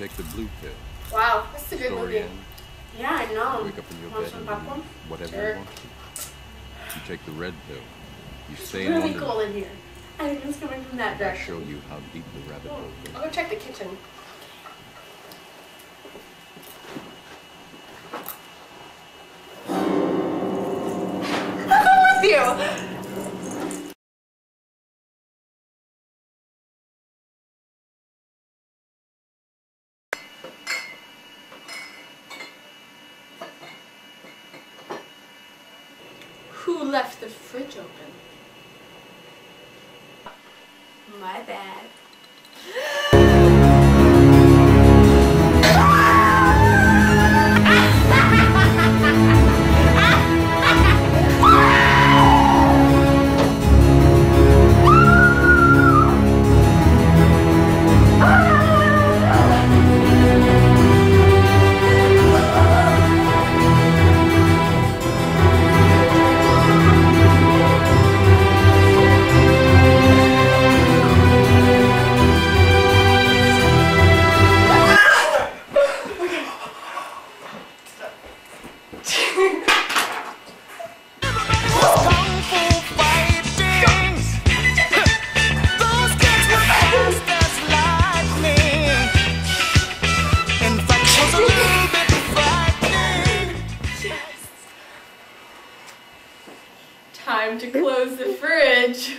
take the blue pill. Wow, that's a good Story movie. ends. Yeah, I know. Wake up in your Want bed some and popcorn? do whatever Sure. you want to. You take the red pill. You It's stay in really Wonderland. cold in here. I think it's coming from that I direction. show you how deep the rabbit hole goes. I'll go check the kitchen. I'll go with you! Who left the fridge open? My bad. Time to close the fridge.